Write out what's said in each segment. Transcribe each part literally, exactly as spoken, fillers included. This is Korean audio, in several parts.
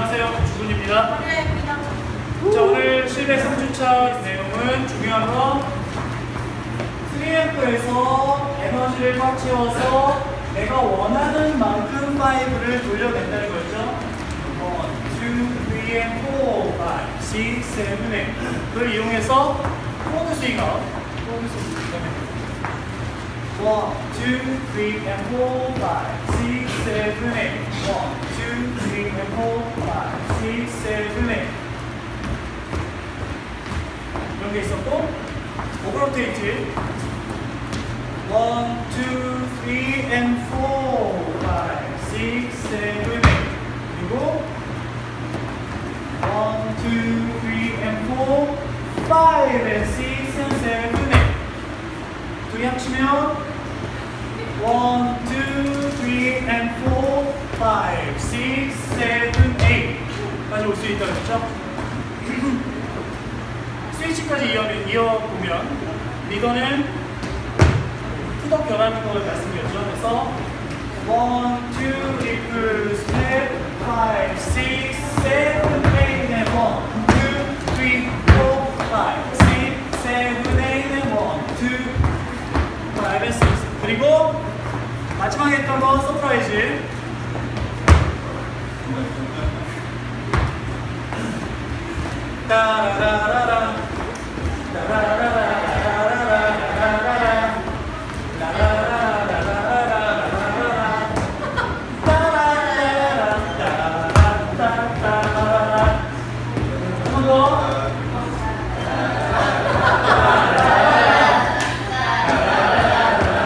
안녕하세요. 주군입니다. 자, 오늘 실내 삼 주차 내용은 중요한 거 쓰리앰프에서 에너지를 꽉 채워서 내가 원하는 만큼 파이브를 돌려낸다는 거였죠. 일, 이, 삼, 사, 오, 육, 칠, 팔을 이용해서 코드 스윙업 코드 스윙업 일, 이, 삼, 사, 오, 육, 칠, 팔 일, 이, 삼, 사, 오, 육, 칠, 팔 이런 게 있었고 오버로테이트 일, 이, 삼, 사, 오, 육, 칠, 그리고 일, 이, 삼, 사, 오, and six and seven, eight. 둘이 합치면 one, two, three, and four, five, six, seven, eight 까지 올 수 있다고 했죠? 스위치까지 이어보면, 이어보면 리더는 후덕 변하는 걸 말씀드렸죠. 그래서 one, two equals step, five, six, seven, eight, and one, two, three, four, five, six, seven, eight, and one, two, five, and six. 그리고 마지막에 했던 건 서프라이즈. 따라라라라 따라라라라라라라라라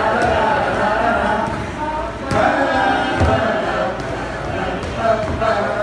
Bye.